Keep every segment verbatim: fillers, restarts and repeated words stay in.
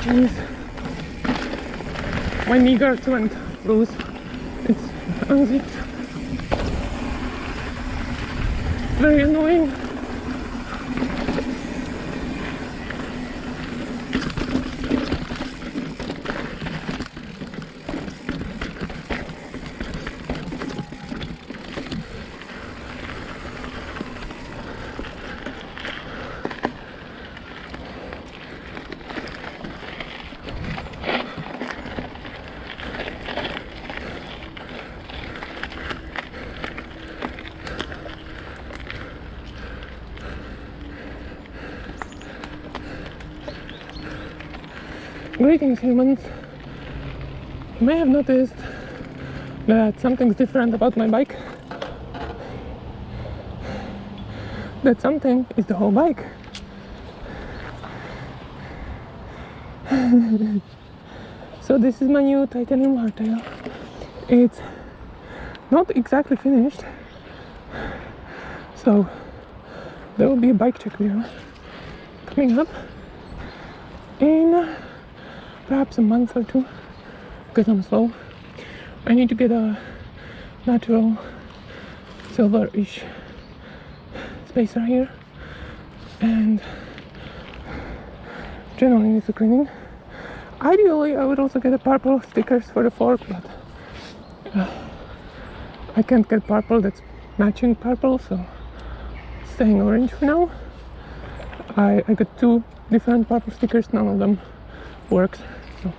Jeez. My knee guards went loose. It's unzipped. Very annoying. Greetings, humans. You may have noticed that something's different about my bike. That something is the whole bike. So this is my new titanium hardtail. It's not exactly finished, so there will be a bike check video coming up in perhaps a month or two, because I'm slow. I need to get a natural silver-ish spacer here, and generally needs a cleaning. Ideally I would also get a purple stickers for the fork, but uh, I can't get purple that's matching purple, so it's staying orange for now. I, I got two different purple stickers, none of them works. So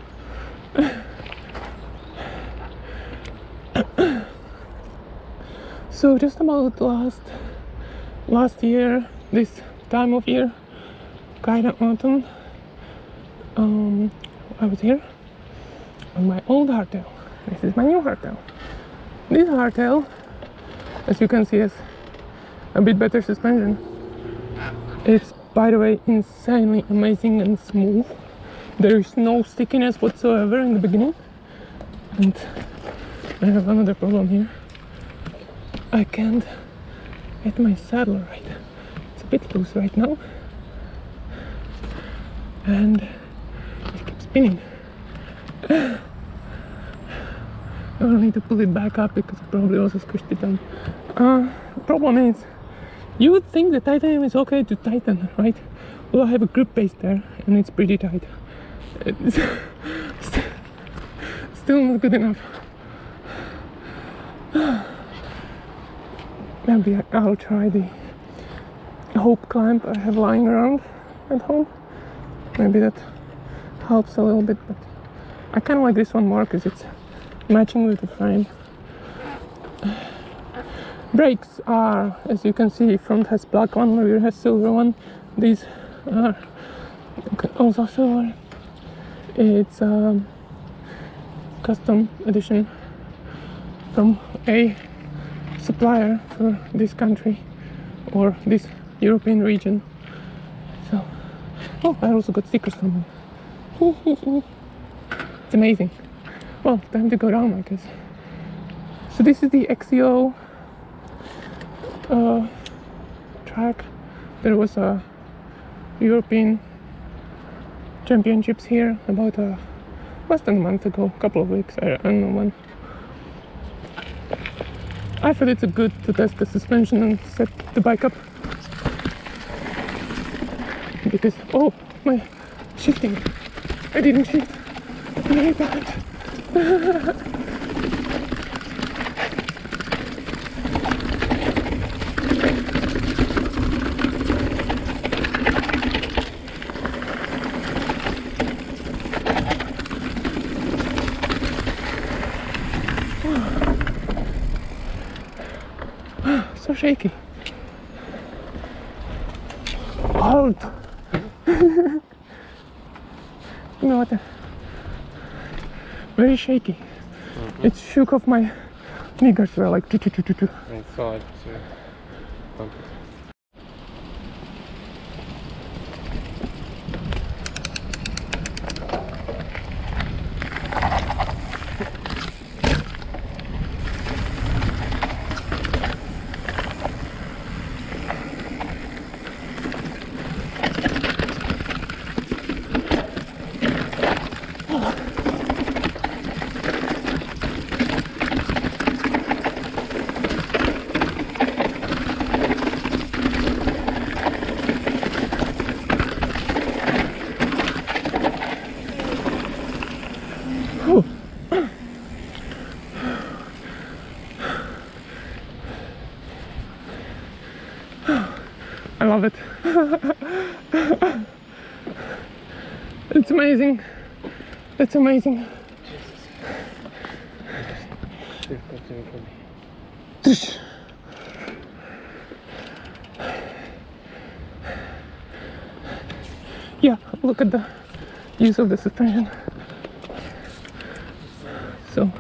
so just about last last year, this time of year, kind of autumn, um, I was here on my old hardtail. This is my new hardtail. This hardtail, as you can see, has a bit better suspension. It's, by the way, insanely amazing and smooth. There is no stickiness whatsoever in the beginning. And I have another problem here. I can't get my saddle right. It's a bit loose right now. And it keeps spinning. I'll need to pull it back up because I probably also squished it down. Uh, the problem is, you would think the titanium is okay to tighten, right? Well, I have a grip base there and it's pretty tight. It's still not good enough. Maybe I'll try the Hope clamp I have lying around at home. Maybe that helps a little bit, but I kind of like this one more because it's matching with the frame. Brakes are, as you can see, front has black one, rear has silver one. These are also silver. It's a custom edition from a supplier for this country or this European region. So, oh, I also got stickers from them. It's amazing. Well, time to go down, I guess. So this is the X C O uh, track. There was a European Championships here about a less than a month ago, a couple of weeks, I don't know when. I thought it's good to test the suspension and set the bike up because, oh, my shifting, I didn't shift very bad. So shaky. Hold. You know what? Very shaky. Mm-hmm. It shook off my knee guards were like. Inside, so. I love it. It's amazing. It's amazing. Yeah, look at the use of the suspension. So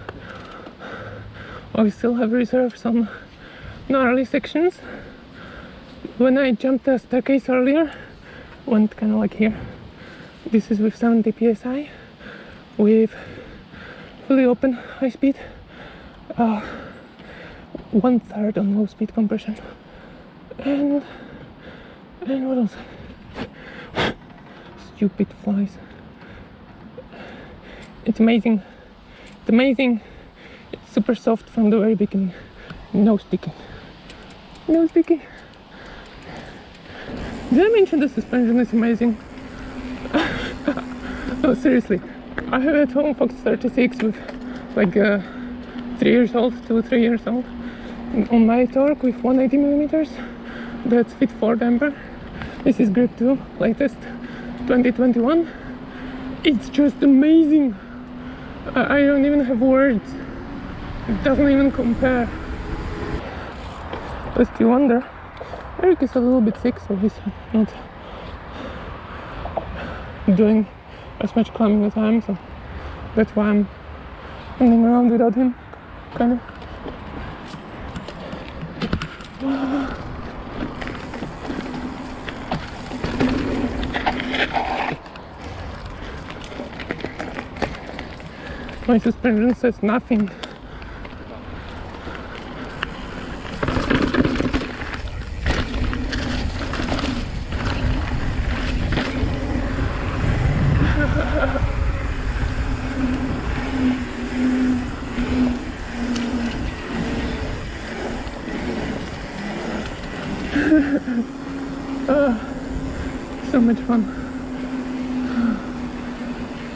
I still have reserves on gnarly sections. When I jumped the staircase earlier, went kind of like here. This is with seventy P S I, with fully open high speed, uh, one third on low speed compression, and and what else? Stupid flies. It's amazing. It's amazing. It's super soft from the very beginning. No sticking. No sticking. Did I mention the suspension is amazing? No, seriously. I have at home Fox thirty-six with like uh, three years old, two, three years old. And on my torque with one eighty millimeters. That's fit for damper. This is Grip two, latest, twenty twenty-one. It's just amazing. I, I don't even have words. It doesn't even compare. Lest you wonder, Eric is a little bit sick, so he's not doing as much climbing as I am, so that's why I'm hanging around without him, kind of. My suspension says nothing. uh, so much fun.